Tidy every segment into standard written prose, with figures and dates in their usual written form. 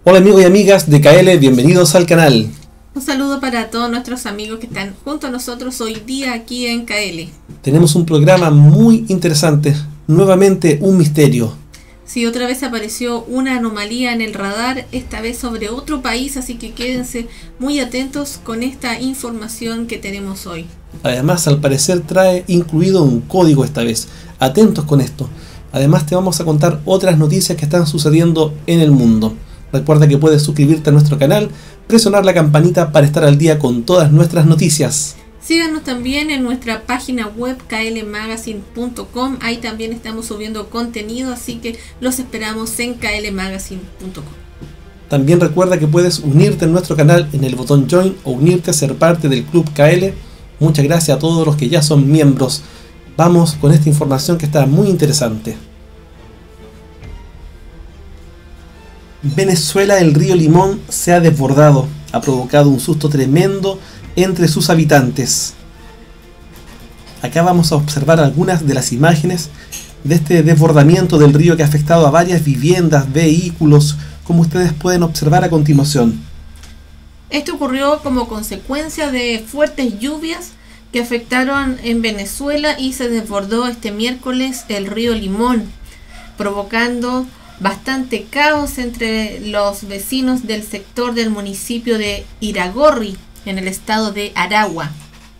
Hola amigos y amigas de KL, bienvenidos al canal. Un saludo para todos nuestros amigos que están junto a nosotros hoy día aquí en KL. Tenemos un programa muy interesante, nuevamente un misterio. Sí, otra vez apareció una anomalía en el radar, esta vez sobre otro país, así que quédense muy atentos con esta información que tenemos hoy. Además, al parecer trae incluido un código esta vez. Atentos con esto. Además, te vamos a contar otras noticias que están sucediendo en el mundo. Recuerda que puedes suscribirte a nuestro canal, presionar la campanita para estar al día con todas nuestras noticias. Síganos también en nuestra página web klmagazine.com, ahí también estamos subiendo contenido, así que los esperamos en klmagazine.com. También recuerda que puedes unirte a nuestro canal en el botón Join o unirte a ser parte del Club KL. Muchas gracias a todos los que ya son miembros. Vamos con esta información que está muy interesante. Venezuela, el río Limón se ha desbordado, ha provocado un susto tremendo entre sus habitantes. Acá vamos a observar algunas de las imágenes de este desbordamiento del río que ha afectado a varias viviendas, vehículos, como ustedes pueden observar a continuación. Esto ocurrió como consecuencia de fuertes lluvias que afectaron en Venezuela y se desbordó este miércoles el río Limón, provocando bastante caos entre los vecinos del sector del municipio de Iragorri, en el estado de Aragua.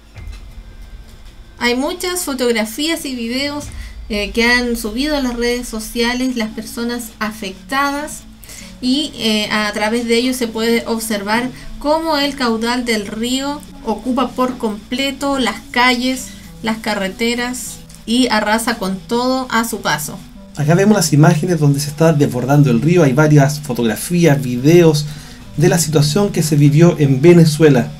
Hay muchas fotografías y videos que han subido a las redes sociales las personas afectadas y a través de ellos se puede observar cómo el caudal del río ocupa por completo las calles, las carreteras y arrasa con todo a su paso. Acá vemos las imágenes donde se está desbordando el río. Hay varias fotografías, videos de la situación que se vivió en Venezuela.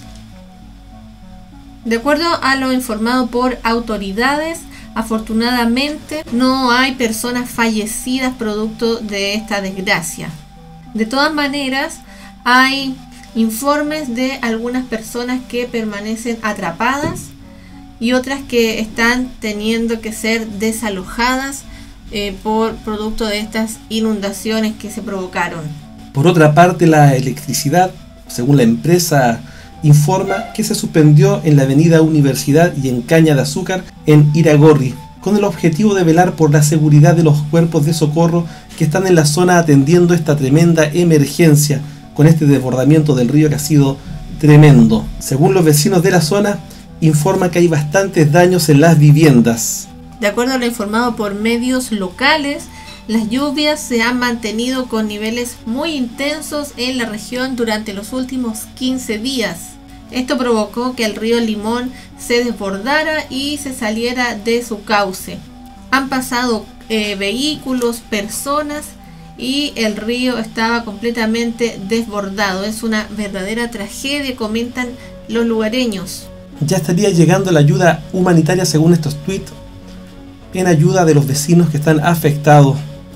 De acuerdo a lo informado por autoridades, afortunadamente no hay personas fallecidas producto de esta desgracia. De todas maneras, hay informes de algunas personas que permanecen atrapadas y otras que están teniendo que ser desalojadas por producto de estas inundaciones que se provocaron. Por otra parte, la electricidad, según la empresa, informa que se suspendió en la avenida Universidad y en Caña de Azúcar en Iragorri, con el objetivo de velar por la seguridad de los cuerpos de socorro que están en la zona atendiendo esta tremenda emergencia con este desbordamiento del río que ha sido tremendo. Según los vecinos de la zona, informa que hay bastantes daños en las viviendas. De acuerdo a lo informado por medios locales, las lluvias se han mantenido con niveles muy intensos en la región durante los últimos 15 días. Esto provocó que el río Limón se desbordara y se saliera de su cauce. Han pasado vehículos, personas y el río estaba completamente desbordado. Es una verdadera tragedia, comentan los lugareños. Ya estaría llegando la ayuda humanitaria según estos tweets, en ayuda de los vecinos que están afectados.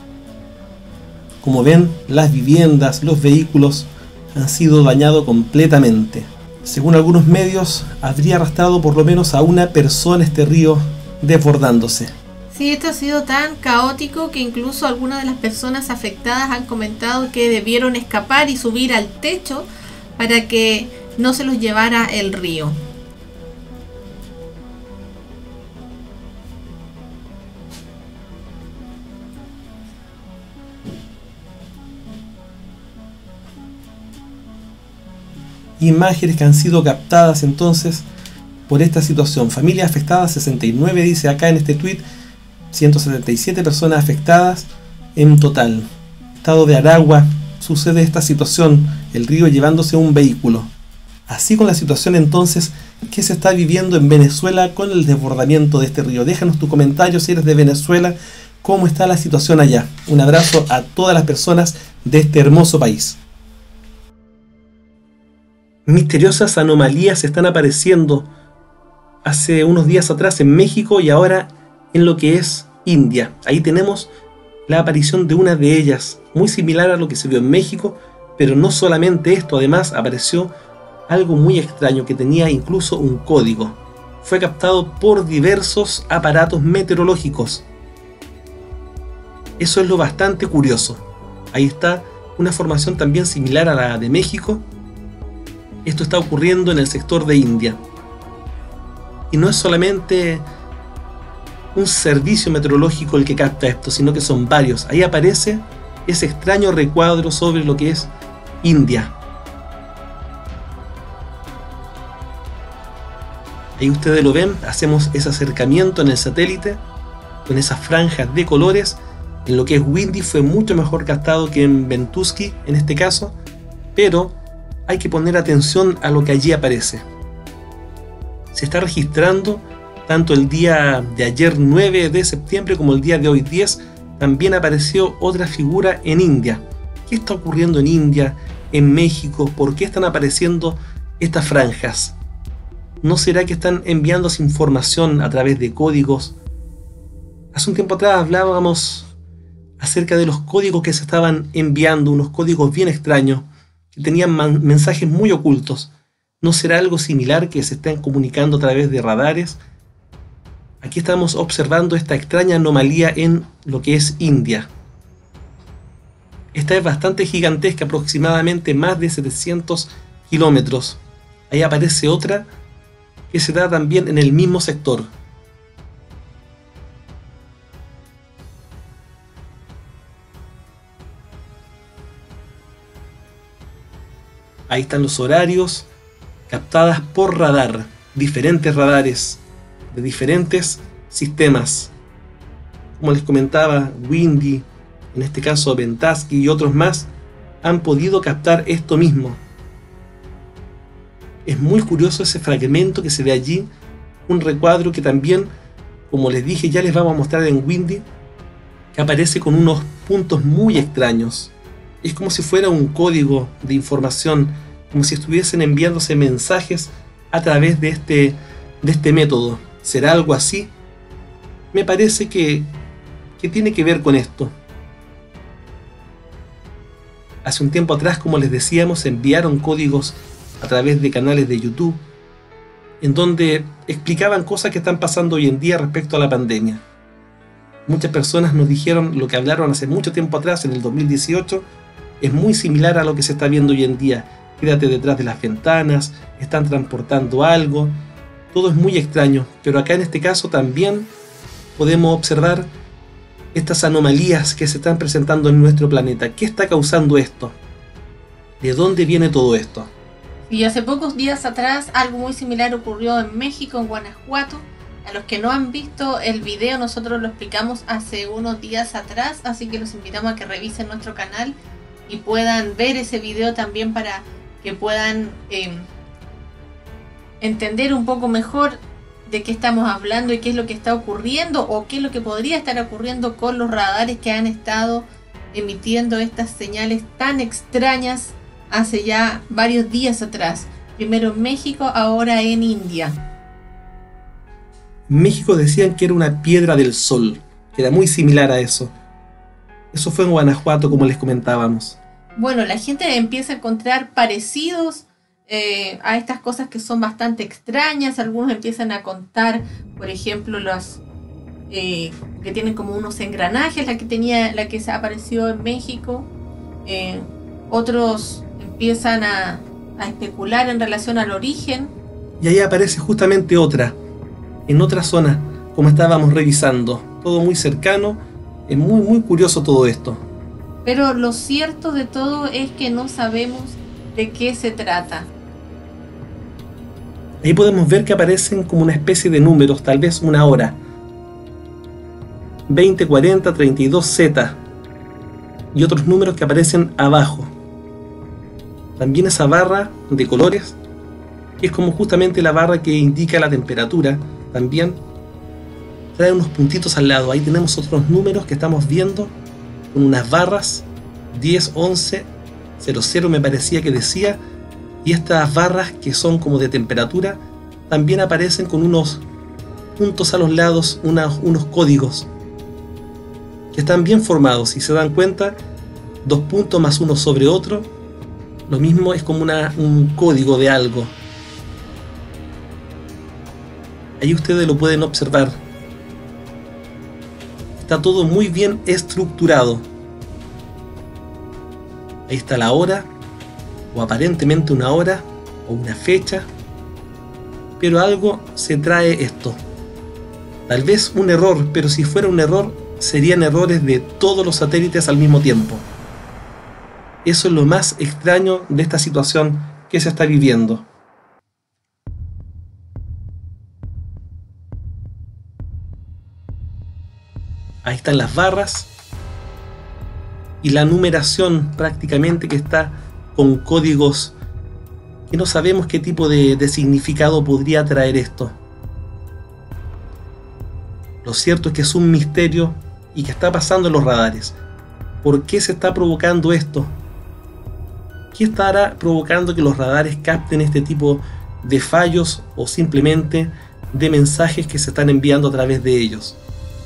Como ven, las viviendas, los vehículos han sido dañados completamente. Según algunos medios, habría arrastrado por lo menos a una persona este río desbordándose. Sí, esto ha sido tan caótico que incluso algunas de las personas afectadas han comentado que debieron escapar y subir al techo para que no se los llevara el río. Imágenes que han sido captadas entonces por esta situación. Familias afectadas 69, dice acá en este tweet, 177 personas afectadas en total. Estado de Aragua, sucede esta situación, el río llevándose un vehículo. Así con la situación entonces que se está viviendo en Venezuela con el desbordamiento de este río. Déjanos tu comentario si eres de Venezuela, cómo está la situación allá. Un abrazo a todas las personas de este hermoso país. Misteriosas anomalías están apareciendo hace unos días atrás en México y ahora en lo que es India. Ahí tenemos la aparición de una de ellas, muy similar a lo que se vio en México, pero no solamente esto, además apareció algo muy extraño que tenía incluso un código. Fue captado por diversos aparatos meteorológicos. Eso es lo bastante curioso. Ahí está una formación también similar a la de México. Esto está ocurriendo en el sector de India. Y no es solamente un servicio meteorológico el que capta esto, sino que son varios. Ahí aparece ese extraño recuadro sobre lo que es India. Ahí ustedes lo ven, hacemos ese acercamiento en el satélite, con esas franjas de colores. En lo que es Windy fue mucho mejor captado que en Ventusky en este caso, pero hay que poner atención a lo que allí aparece. Se está registrando tanto el día de ayer 9 de septiembre como el día de hoy 10, también apareció otra figura en India. ¿Qué está ocurriendo en India, en México? ¿Por qué están apareciendo estas franjas? ¿No será que están enviándose información a través de códigos? Hace un tiempo atrás hablábamos acerca de los códigos que se estaban enviando, unos códigos bien extraños, que tenían mensajes muy ocultos. ¿No será algo similar que se estén comunicando a través de radares? Aquí estamos observando esta extraña anomalía en lo que es India. Esta es bastante gigantesca, aproximadamente más de 700 kilómetros. Ahí aparece otra que se da también en el mismo sector. Ahí están los horarios captadas por radar, diferentes radares de diferentes sistemas. Como les comentaba, Windy, en este caso Ventusky y otros más, han podido captar esto mismo. Es muy curioso ese fragmento que se ve allí, un recuadro que también, como les dije, ya les vamos a mostrar en Windy, que aparece con unos puntos muy extraños. Es como si fuera un código de información, como si estuviesen enviándose mensajes a través de este método. ¿Será algo así? Me parece que tiene que ver con esto. Hace un tiempo atrás, como les decíamos, se enviaron códigos a través de canales de YouTube, en donde explicaban cosas que están pasando hoy en día respecto a la pandemia. Muchas personas nos dijeron lo que hablaron hace mucho tiempo atrás, en el 2018, es muy similar a lo que se está viendo hoy en día. Quédate detrás de las ventanas, están transportando algo, todo es muy extraño, pero acá en este caso también podemos observar estas anomalías que se están presentando en nuestro planeta. ¿Qué está causando esto? ¿De dónde viene todo esto? Y hace pocos días atrás algo muy similar ocurrió en México, en Guanajuato. A los que no han visto el video, nosotros lo explicamos hace unos días atrás, así que los invitamos a que revisen nuestro canal y puedan ver ese video también para que puedan entender un poco mejor de qué estamos hablando y qué es lo que está ocurriendo o qué es lo que podría estar ocurriendo con los radares que han estado emitiendo estas señales tan extrañas hace ya varios días atrás. Primero en México, ahora en India. En México decían que era una piedra del sol, que era muy similar a eso. Eso fue en Guanajuato, como les comentábamos. Bueno, la gente empieza a encontrar parecidos a estas cosas que son bastante extrañas. Algunos empiezan a contar, por ejemplo, los que tienen como unos engranajes, la que se apareció en México. Otros empiezan a especular en relación al origen. Y ahí aparece justamente otra, en otra zona, como estábamos revisando. Todo muy cercano, es muy curioso todo esto. Pero lo cierto de todo es que no sabemos de qué se trata. Ahí podemos ver que aparecen como una especie de números, tal vez una hora. 2040 32Z y otros números que aparecen abajo. También esa barra de colores, que es como justamente la barra que indica la temperatura, también trae unos puntitos al lado. Ahí tenemos otros números que estamos viendo con unas barras, 10, 11, 00 me parecía que decía, y estas barras que son como de temperatura también aparecen con unos puntos a los lados, unos códigos que están bien formados. Si se dan cuenta, 2 puntos más uno sobre otro, lo mismo, es como un código de algo. Ahí ustedes lo pueden observar. Está todo muy bien estructurado. Ahí está la hora, o aparentemente una hora, o una fecha. Pero algo se trae esto. Tal vez un error, pero si fuera un error, serían errores de todos los satélites al mismo tiempo. Eso es lo más extraño de esta situación que se está viviendo. Ahí están las barras y la numeración prácticamente que está con códigos que no sabemos qué tipo de significado podría traer esto. Lo cierto es que es un misterio y que está pasando en los radares. ¿Por qué se está provocando esto? ¿Qué estará provocando que los radares capten este tipo de fallos o simplemente de mensajes que se están enviando a través de ellos?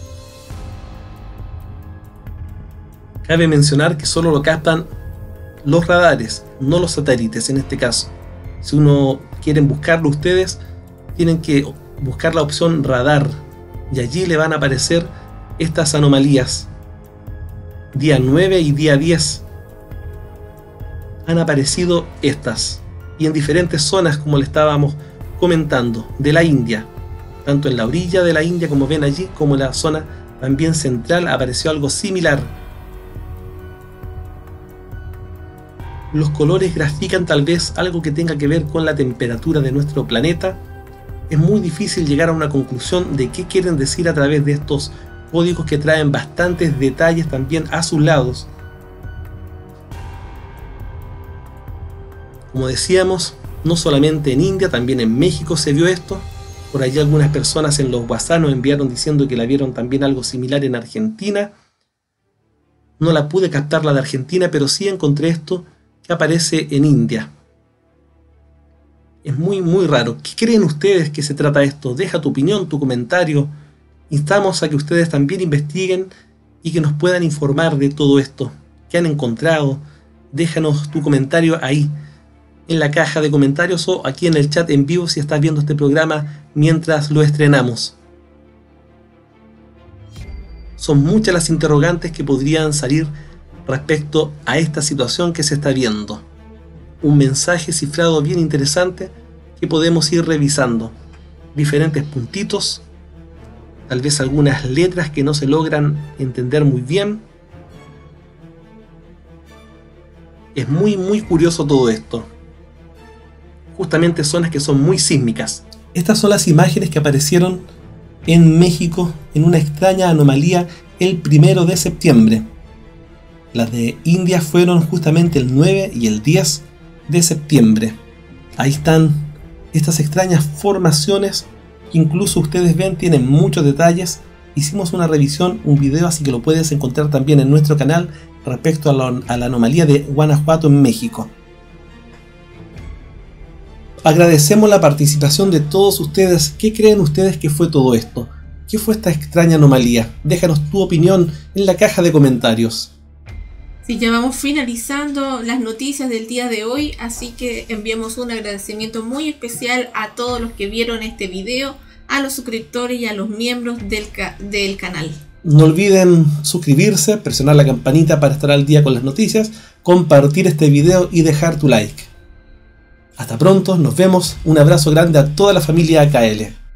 Cabe mencionar que solo lo captan los radares, no los satélites en este caso. Si uno quieren buscarlo ustedes, tienen que buscar la opción radar y allí le van a aparecer estas anomalías. Día 9 y día 10 han aparecido estas, y en diferentes zonas, como le estábamos comentando, de la India. Tanto en la orilla de la India, como ven allí, como en la zona también central apareció algo similar. Los colores grafican tal vez algo que tenga que ver con la temperatura de nuestro planeta. Es muy difícil llegar a una conclusión de qué quieren decir a través de estos códigos que traen bastantes detalles también a sus lados. Como decíamos, no solamente en India, también en México se vio esto. Por allí algunas personas en los WhatsApp nos enviaron diciendo que la vieron también algo similar en Argentina. No la pude captar la de Argentina, pero sí encontré esto que aparece en India. Es muy raro. ¿Qué creen ustedes que se trata esto? Deja tu opinión, tu comentario. Instamos a que ustedes también investiguen y que nos puedan informar de todo esto. ¿Qué han encontrado? Déjanos tu comentario ahí, en la caja de comentarios, o aquí en el chat en vivo si estás viendo este programa mientras lo estrenamos. Son muchas las interrogantes que podrían salir respecto a esta situación que se está viendo. Un mensaje cifrado bien interesante que podemos ir revisando. Diferentes puntitos, tal vez algunas letras que no se logran entender muy bien. Es muy curioso todo esto. Justamente zonas que son muy sísmicas. Estas son las imágenes que aparecieron en México en una extraña anomalía el 1 de septiembre. Las de India fueron justamente el 9 y el 10 de septiembre. Ahí están estas extrañas formaciones que incluso ustedes ven tienen muchos detalles. Hicimos una revisión, un video, así que lo puedes encontrar también en nuestro canal respecto a la anomalía de Guanajuato en México. Agradecemos la participación de todos ustedes. ¿Qué creen ustedes que fue todo esto? ¿Qué fue esta extraña anomalía? Déjanos tu opinión en la caja de comentarios. Sí, ya vamos finalizando las noticias del día de hoy, así que enviamos un agradecimiento muy especial a todos los que vieron este video, a los suscriptores y a los miembros del canal. No olviden suscribirse, presionar la campanita para estar al día con las noticias, compartir este video y dejar tu like. Hasta pronto, nos vemos, un abrazo grande a toda la familia AKL.